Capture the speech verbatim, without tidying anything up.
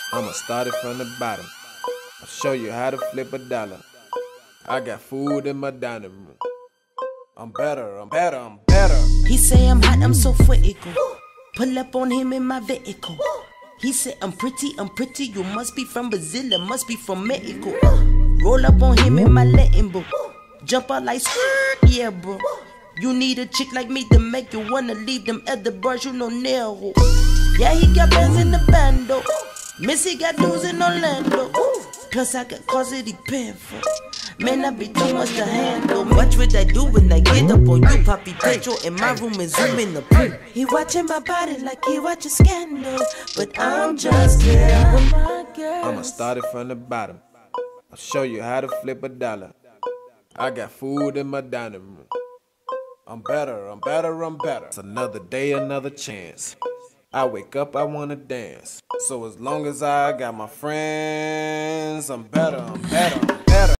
I'ma start it from the bottom. I'll show you how to flip a dollar. I got food in my dining room. I'm better, I'm better, I'm better. He say I'm hot, I'm so vertical. Pull up on him in my vehicle. He said I'm pretty, I'm pretty. You must be from Brazil, it must be from Mexico. Roll up on him in my Latin book. Jump out like skirt, yeah, bro. You need a chick like me to make you wanna leave them other bros, you know Nero. Yeah, he got bands in the bando. Missy got news in Orlando. Plus I got cause it depend for. Man, I be too much to handle. Watch what I do when I get up on you. Poppy Pedro in my room and zoom in the pool. He watching my body like he watching Scandal. But I'm just here with my girl. I'ma start it from the bottom. I'll show you how to flip a dollar. I got food in my dining room. I'm better, I'm better, I'm better. It's another day, another chance. I wake up, I wanna dance. So as long as I got my friends, I'm better, I'm better, I'm better.